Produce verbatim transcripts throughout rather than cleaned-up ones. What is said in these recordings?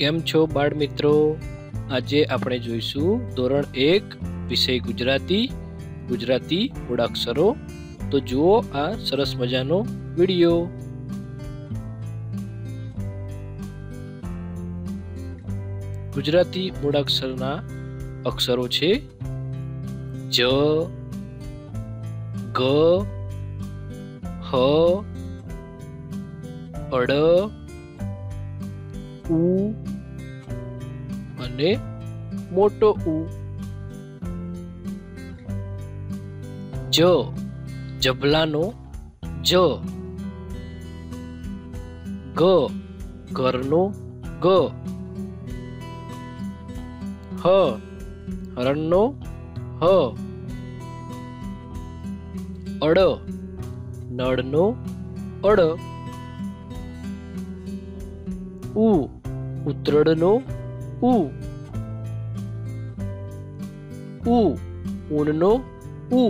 કેમ છો બાળ મિત્રો? આજે આપણે જોઈશું ધોરણ એક વિષય ગુજરાતી ગુજરાતી મૂળાક્ષરો. તો જુઓ આ સરસ મજાનો વિડિયો. ગુજરાતી મૂળાક્ષરના અક્ષરો છે જ, ગ, હ, અડ, ઉ અને મોટો ઉ. જ જભલાનો જ, ગ ઘરનો ગ, હ હરણનો હ, અડ નળનો અડ, ઉ ઉતરડનો ઉ, ઉ ઊનનો ઉ.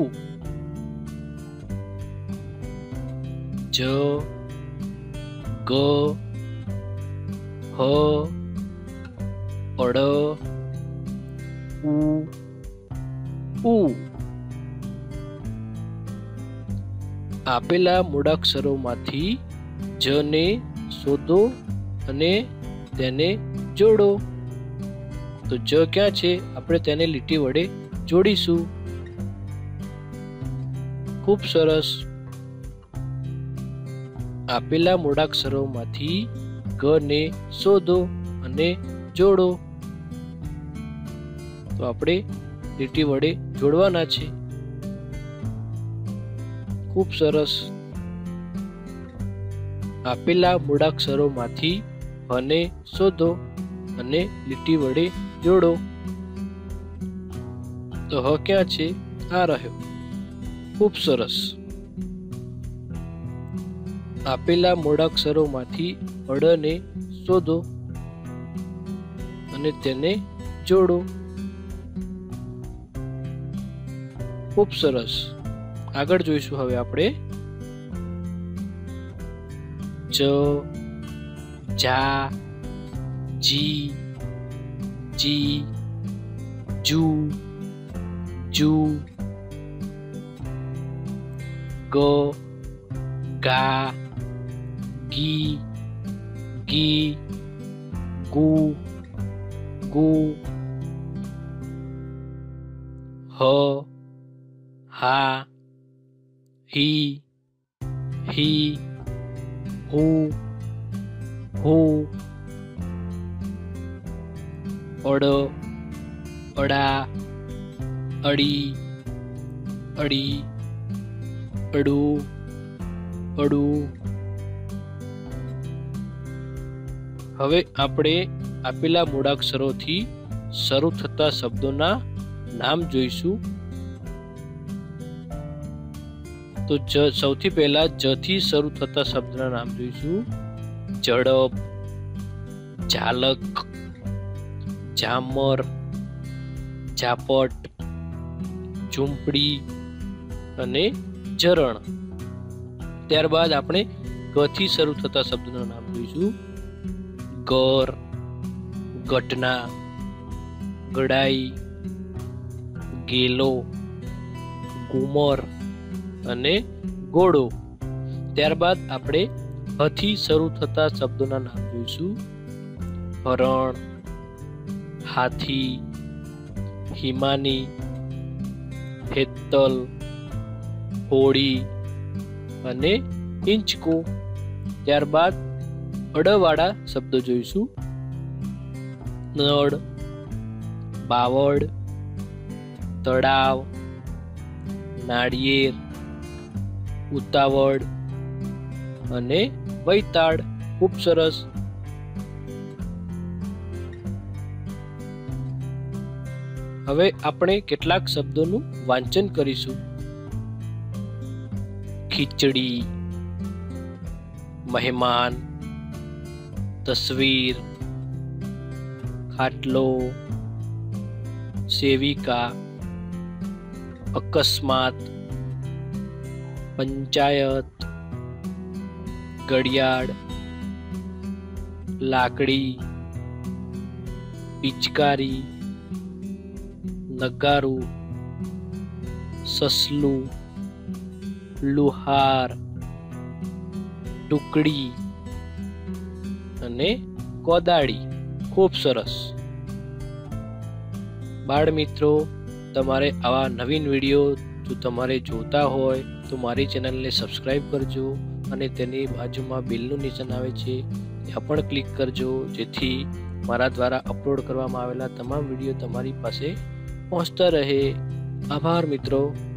જ, ગ, હ, અડ, ઉ, ઉ. આપેલા મૂળાક્ષરોમાંથી જ ને શોધો અને તેને જોડો. તો જ ક્યાં છે? આપણે તેને લીટી વડે જોડીશું. ખૂબ સરસ. આપેલા મૂળાક્ષરોમાંથી ગ ને શોધો અને જોડો. તો આપણે લીટી વડે જોડવાના છે. ખૂબ સરસ. આપેલા મૂળાક્ષરોમાંથી હ ને શોધો અને લીટી વડે જોડો. તો હ ક્યાં છે? આ રહ્યો. ખૂબ સરસ. આપેલા મૂળાક્ષરોમાંથી અડ ને શોધો અને તેને જોડો. ખૂબ સરસ. આગળ જોઈશું હવે આપણે જ, જા, જી, જી, જુ, જુ, ગ, ગા, ગી, ગી, ગુ, ગુ, હ, હા, હી, હી, હું, હું, અડ, અડા, અડી, અડી, અડું, અડું. હવે આપણે આપેલા મૂળાક્ષરોથી શરૂ થતા શબ્દોના નામ જોઈશું. તો જ સૌથી પહેલા જ થી શરૂ થતા શબ્દના નામ જોઈશું. ઝડપ, ઝાલક, ઝામર, ઝાપટ, ઝૂંપડી અને ઝરણ. ત્યારબાદ આપણે ગ થી શરૂ થતા શબ્દના નામ જોઈશું. ગર, ઘટના, ગડાઈ, ગેલો, ગુમર અને ઘોડો. ત્યારબાદ આપણે હ થી શરૂ થતા શબ્દોના નામ જોઈશું. હરણ, હાથી, હિમાની, હેતલ, હોળી અને હિંચકો. ત્યારબાદ અડવાળા શબ્દો જોઈશું. નળ, બાવળ, તળાવ, નાળિયેર, ઉતાવળ અને વૈતાળ. ખૂબ સરસ. હવે આપણે કેટલાક શબ્દોનું વાંચન કરીશું. ખીચડી, મહેમાન, તસવીર, ખાટલો, સેવિકા, અકસ્માત, પંચાયત, ઘડિયાળ, લાકડી, પિચકારી, નગારું, સસલું, લુહાર, ટુકડી અને કોદાળી. ખૂબ સરસ. બાળ મિત્રો, તમારે આવા નવીન વિડીયો જો તમારે જોતા હોય તો મારી ચેનલને સબસ્ક્રાઈબ કરજો અને તેની બાજુમાં બેલનું નિશાન આવે છે ત્યાં પણ ક્લિક કરજો, જેથી મારા દ્વારા અપલોડ કરવામાં આવેલા તમામ વિડીયો તમારી પાસે પહોંચતા રહે. આભાર મિત્રો.